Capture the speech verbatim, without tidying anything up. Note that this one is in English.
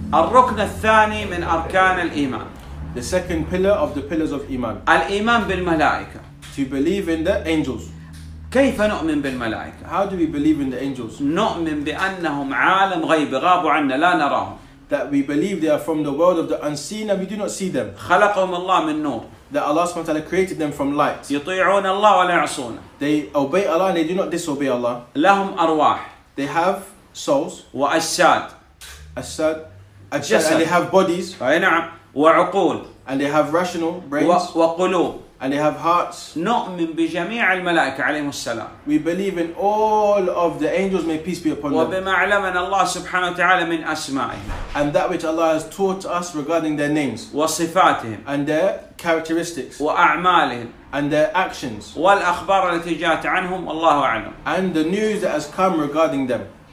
الركن الثاني من أركان الإيمان. The second pillar of the pillars of Iman. الإيمان بالملائكة. To believe in the angels. كيف نؤمن بالملائكة؟ How do we believe in the angels? نؤمن بأنهم عالم غيب غابوا عنا لا نراهم. That we believe they are from the world of the unseen and we do not see them. خلقهم الله من نور. That Allah subhanahu wa ta'ala created them from light. يطيعون الله ولا يعصونه. They obey Allah and they do not disobey Allah. لهم أرواح. They have souls. وأجساد. Ajsad. Ajsad. And they have bodies. أي نعم. وعقول. And they have rational brains. وقلوب. And they have hearts. نؤمن بجميع الملائكة عليهم السلام. We believe in all of the angels, may peace be upon them. وبما علمنا الله سبحانه وتعالى من أسمائهم. And that which Allah has taught us regarding their names. وصفاتهم. And their characteristics. وأعمالهم. And their actions. والأخبار التي جاءت عنهم والله أعلم. And the news that has come regarding them.